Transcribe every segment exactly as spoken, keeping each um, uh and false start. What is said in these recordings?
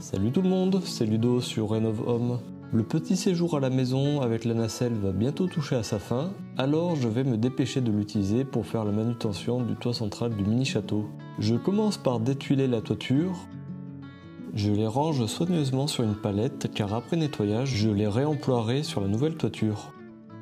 Salut tout le monde, c'est Ludo sur Rénov Home. Le petit séjour à la maison avec la nacelle va bientôt toucher à sa fin, alors je vais me dépêcher de l'utiliser pour faire la manutention du toit central du mini château. Je commence par détuiler la toiture. Je les range soigneusement sur une palette car après nettoyage, je les réemploierai sur la nouvelle toiture.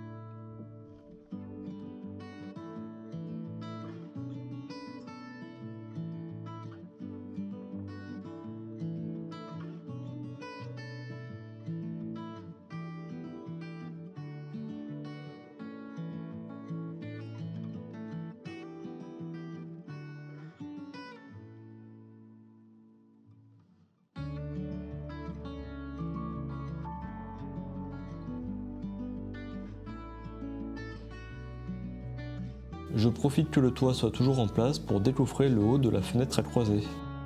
Je profite que le toit soit toujours en place pour décoffrer le haut de la fenêtre à croisée.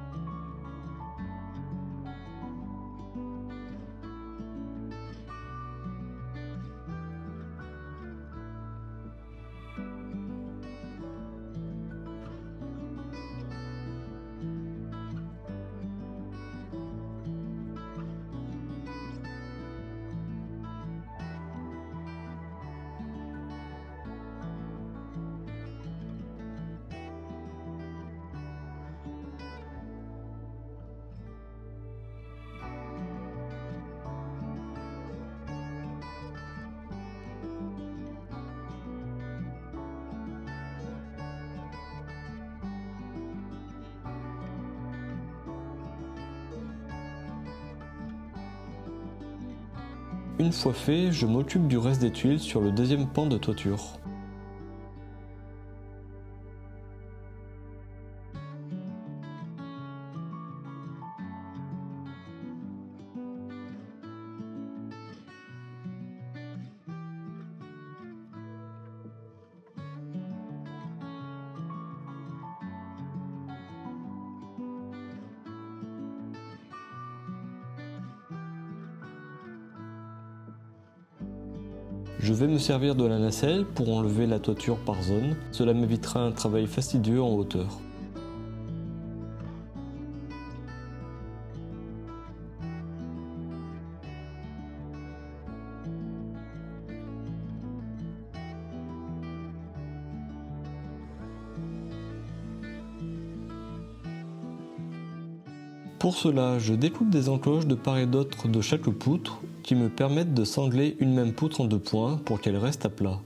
Une fois fait, je m'occupe du reste des tuiles sur le deuxième pan de toiture. Je vais me servir de la nacelle pour enlever la toiture par zone, cela m'évitera un travail fastidieux en hauteur. Pour cela, je découpe des encoches de part et d'autre de chaque poutre qui me permettent de sangler une même poutre en deux points pour qu'elle reste à plat.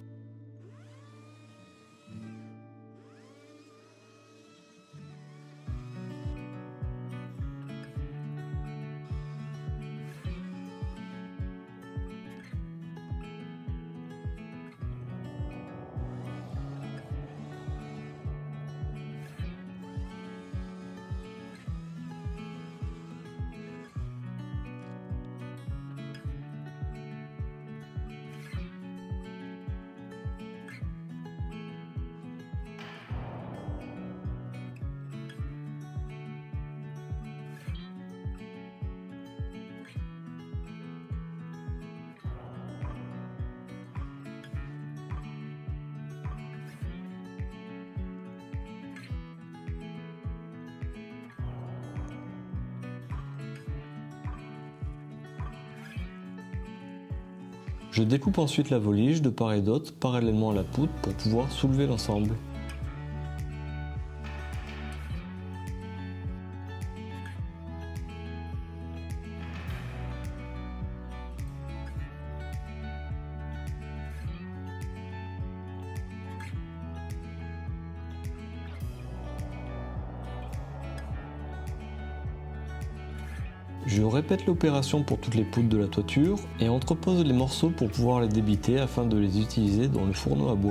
Je découpe ensuite la volige de part et d'autre parallèlement à la poutre pour pouvoir soulever l'ensemble. Je répète l'opération pour toutes les poutres de la toiture et entrepose les morceaux pour pouvoir les débiter afin de les utiliser dans le fourneau à bois.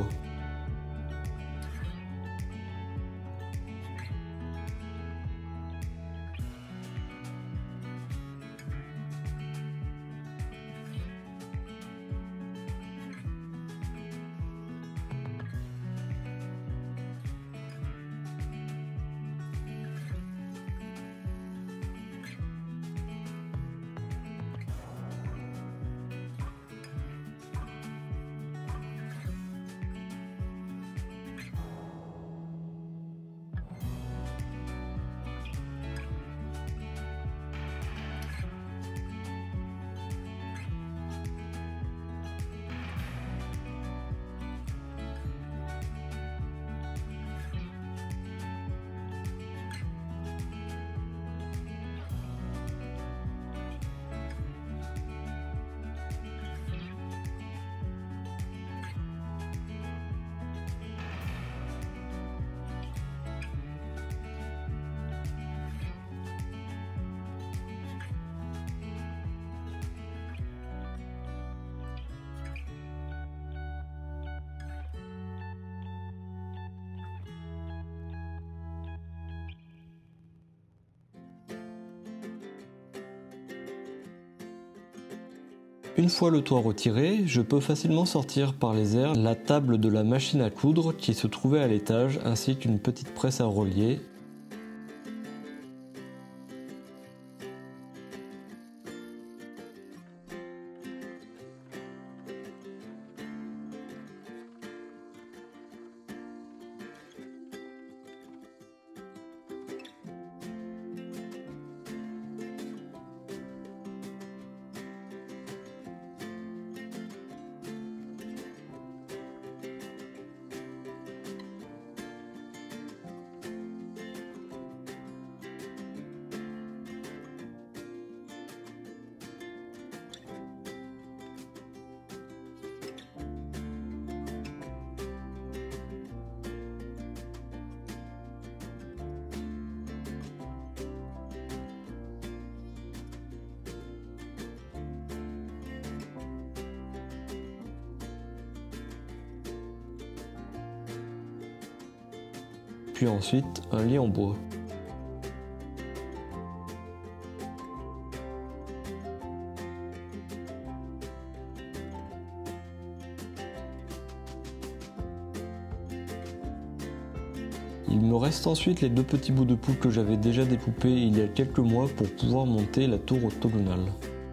Une fois le toit retiré, je peux facilement sortir par les airs la table de la machine à coudre qui se trouvait à l'étage ainsi qu'une petite presse à relier. Puis ensuite un lit en bois. Il me reste ensuite les deux petits bouts de poule que j'avais déjà découpés il y a quelques mois pour pouvoir monter la tour octogonale.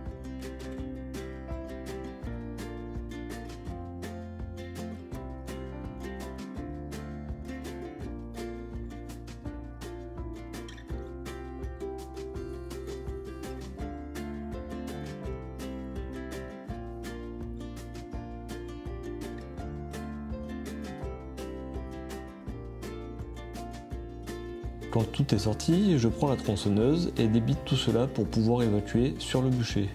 Quand tout est sorti, je prends la tronçonneuse et débite tout cela pour pouvoir évacuer sur le bûcher.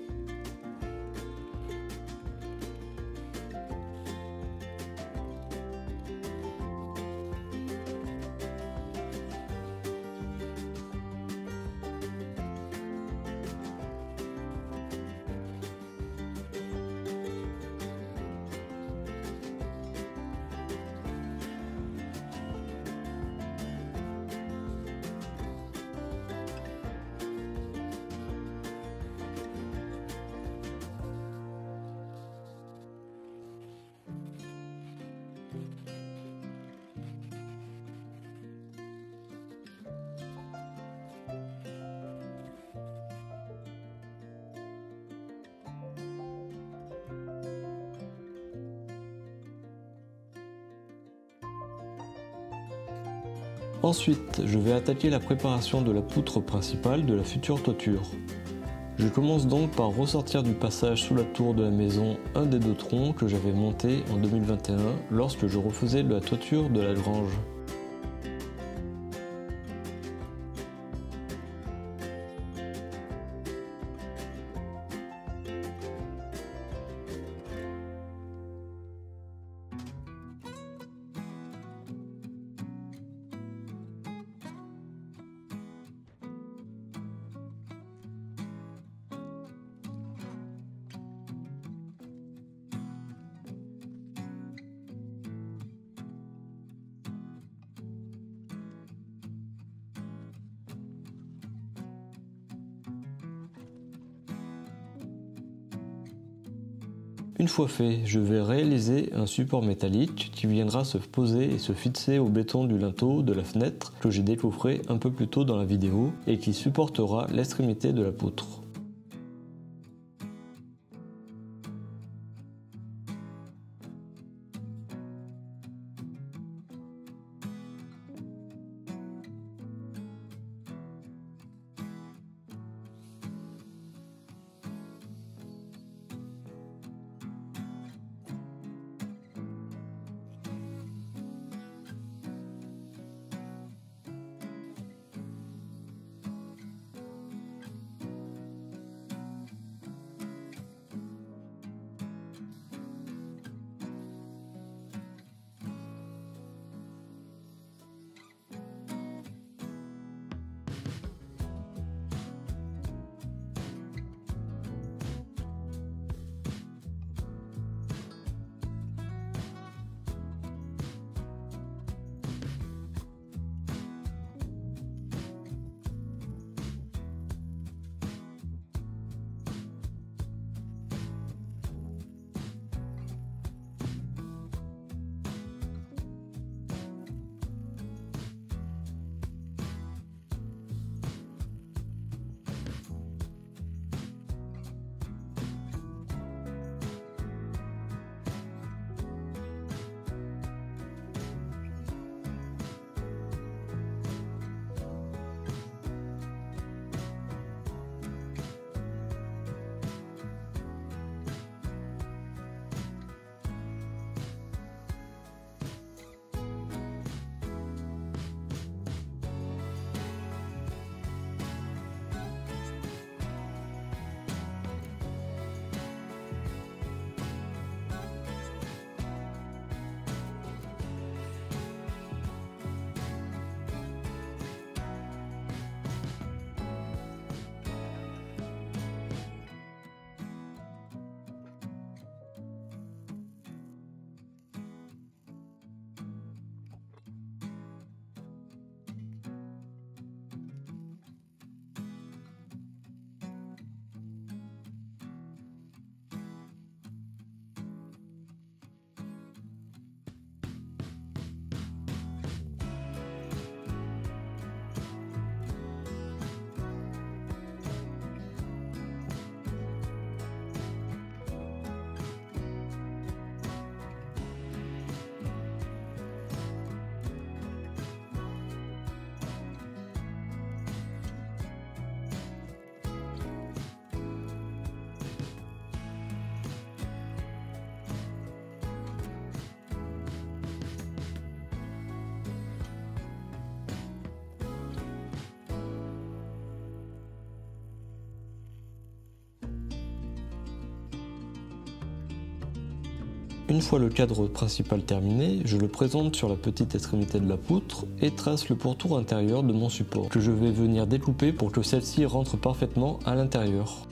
Ensuite, je vais attaquer la préparation de la poutre principale de la future toiture. Je commence donc par ressortir du passage sous la tour de la maison un des deux troncs que j'avais monté en deux mille vingt et un lorsque je refaisais la toiture de la grange. Une fois fait, je vais réaliser un support métallique qui viendra se poser et se fixer au béton du linteau de la fenêtre que j'ai décoffré un peu plus tôt dans la vidéo et qui supportera l'extrémité de la poutre. Une fois le cadre principal terminé, je le présente sur la petite extrémité de la poutre et trace le pourtour intérieur de mon support, que je vais venir découper pour que celle-ci rentre parfaitement à l'intérieur.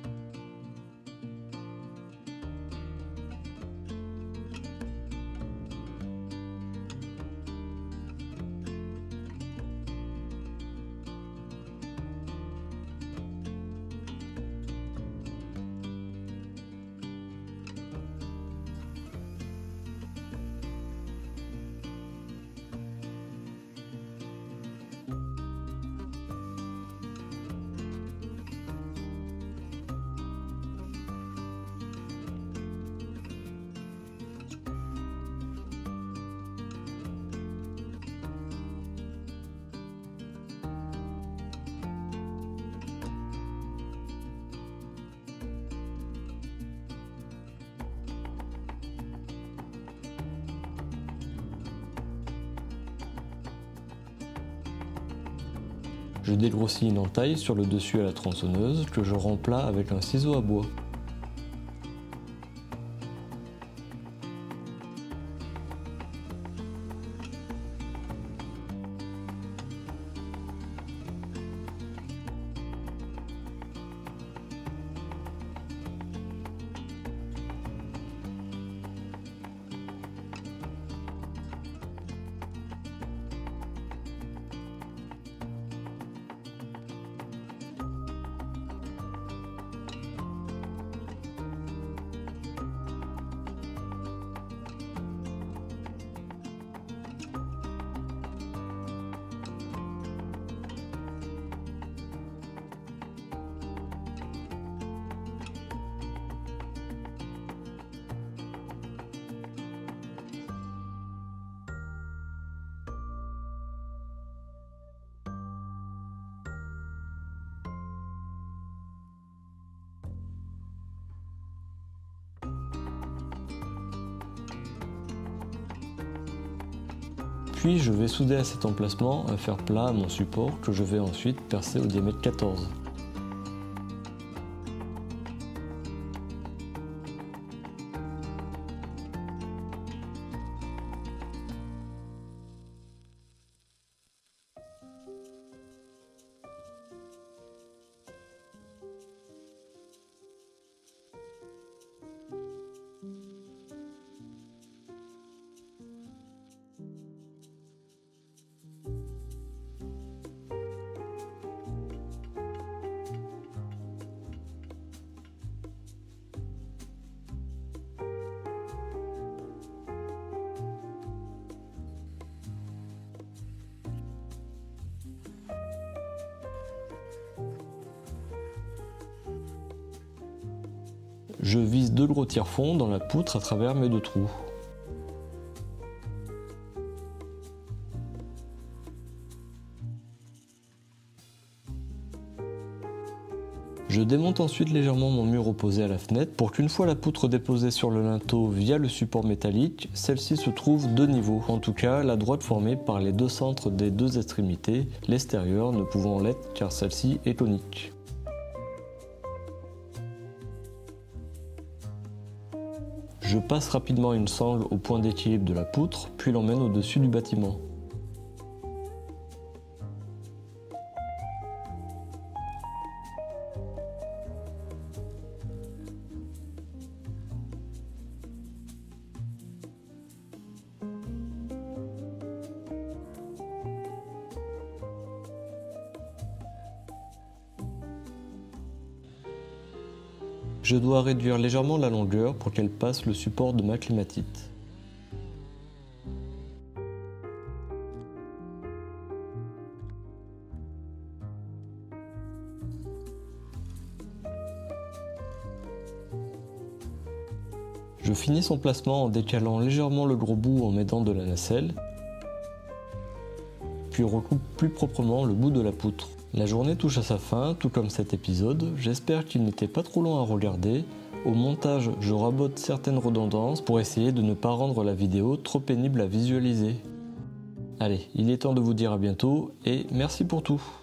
Je dégrossis une entaille sur le dessus à la tronçonneuse que je rends plat avec un ciseau à bois. Puis je vais souder à cet emplacement un fer plat à mon support que je vais ensuite percer au diamètre quatorze. Je vise deux gros tire-fonds dans la poutre à travers mes deux trous. Je démonte ensuite légèrement mon mur opposé à la fenêtre pour qu'une fois la poutre déposée sur le linteau via le support métallique, celle-ci se trouve de niveau. En tout cas, la droite formée par les deux centres des deux extrémités, l'extérieur ne pouvant l'être car celle-ci est conique. Je passe rapidement une sangle au point d'équilibre de la poutre, puis l'emmène au-dessus du bâtiment. Je dois réduire légèrement la longueur pour qu'elle passe le support de ma climatite. Je finis son placement en décalant légèrement le gros bout en m'aidant de la nacelle, puis recoupe plus proprement le bout de la poutre. La journée touche à sa fin, tout comme cet épisode. J'espère qu'il n'était pas trop long à regarder. Au montage, je rabote certaines redondances pour essayer de ne pas rendre la vidéo trop pénible à visualiser. Allez, il est temps de vous dire à bientôt et merci pour tout.